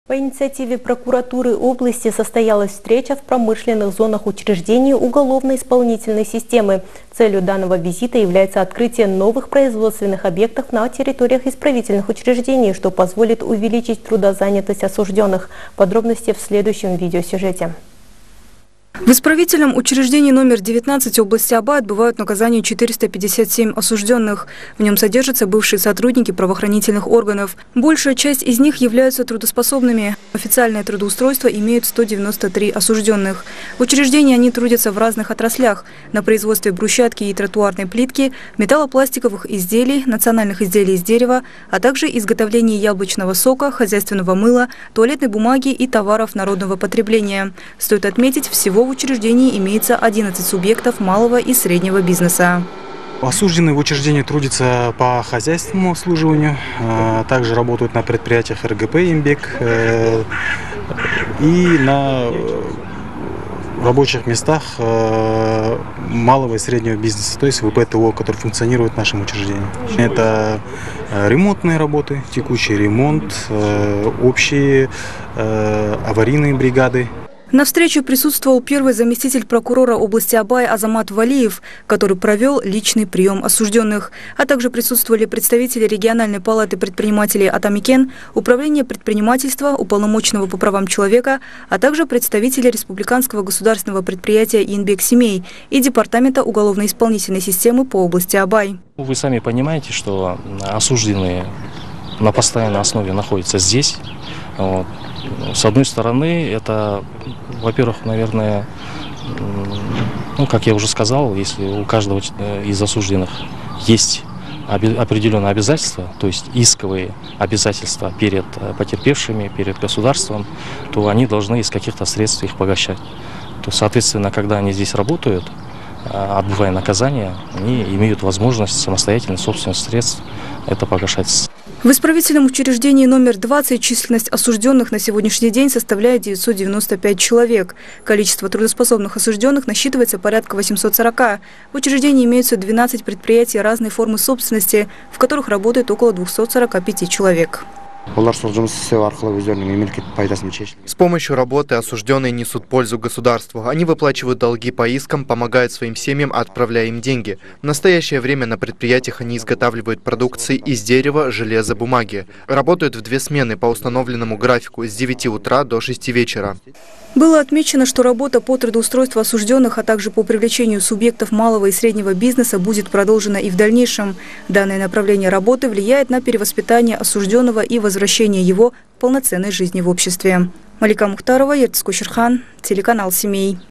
По инициативе прокуратуры области состоялась встреча в промышленных зонах учреждений уголовно-исполнительной системы. Целью данного визита является открытие новых производственных объектов на территориях исправительных учреждений, что позволит увеличить трудозанятость осужденных. Подробности в следующем видеосюжете. В исправительном учреждении номер 19 области Абай отбывают наказание 457 осужденных. В нем содержатся бывшие сотрудники правоохранительных органов. Большая часть из них являются трудоспособными. Официальное трудоустройство имеют 193 осужденных. В учреждении они трудятся в разных отраслях – на производстве брусчатки и тротуарной плитки, металлопластиковых изделий, национальных изделий из дерева, а также изготовлении яблочного сока, хозяйственного мыла, туалетной бумаги и товаров народного потребления. Стоит отметить, всего в учреждении имеется 11 субъектов малого и среднего бизнеса. Осужденные в учреждении трудятся по хозяйственному обслуживанию, также работают на предприятиях РГП «Имбек» и на рабочих местах малого и среднего бизнеса, то есть ВПТО, который функционирует в нашем учреждении. Это ремонтные работы, текущий ремонт, общие аварийные бригады. На встрече присутствовал первый заместитель прокурора области Абай Азамат Валиев, который провел личный прием осужденных. А также присутствовали представители региональной палаты предпринимателей Атамикен, управления предпринимательства, уполномоченного по правам человека, а также представители республиканского государственного предприятия «Инбек Семей» и департамента уголовно-исполнительной системы по области Абай. Вы сами понимаете, что осужденные на постоянной основе находятся здесь. С одной стороны, это, во-первых, наверное, как я уже сказал, если у каждого из осужденных есть определенные обязательства, то есть исковые обязательства перед потерпевшими, перед государством, то они должны из каких-то средств их погашать. То, соответственно, когда они здесь работают, отбывая наказание, они имеют возможность самостоятельно, собственных средств это погашать. В исправительном учреждении номер 20 численность осужденных на сегодняшний день составляет 995 человек. Количество трудоспособных осужденных насчитывается порядка 840. В учреждении имеются 12 предприятий разной формы собственности, в которых работает около 245 человек. С помощью работы осужденные несут пользу государству. Они выплачивают долги по искам, помогают своим семьям, отправляя им деньги. В настоящее время на предприятиях они изготавливают продукции из дерева, железа, бумаги. Работают в 2 смены по установленному графику с 9 утра до 6 вечера. Было отмечено, что работа по трудоустройству осужденных, а также по привлечению субъектов малого и среднего бизнеса будет продолжена и в дальнейшем. Данное направление работы влияет на перевоспитание осужденного и возвращение его к полноценной жизни в обществе. Малика Мухтарова, Ертис Кушерхан, телеканал «Семей».